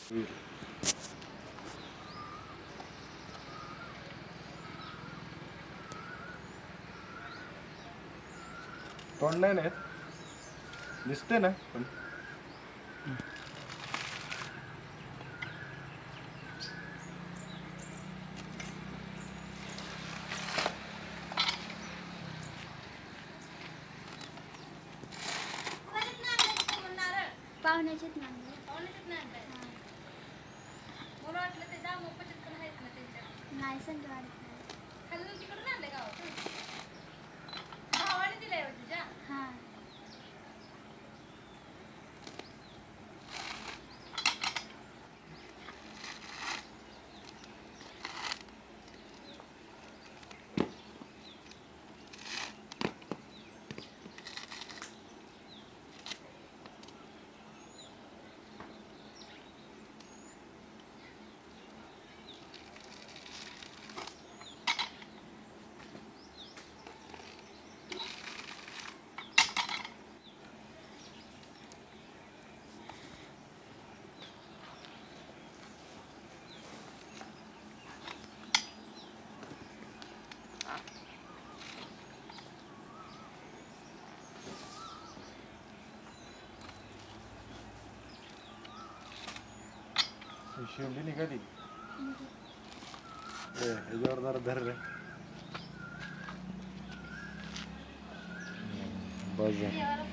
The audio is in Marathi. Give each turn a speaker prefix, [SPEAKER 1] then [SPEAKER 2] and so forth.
[SPEAKER 1] तोंड नाही ना दिसते ना पण
[SPEAKER 2] पाहुण्याचेच ना
[SPEAKER 3] मला वाटलं ते दामोपचेत पण आहेत ना त्यांच्या.
[SPEAKER 2] नाही संध्याकाळी
[SPEAKER 3] खाल्लं तिकडून आणलं गावातून. भावाने दिलंय हो तुझ्या.
[SPEAKER 2] हां
[SPEAKER 1] शेंडी निघाली ह्याच्यावर जरा धर रे बस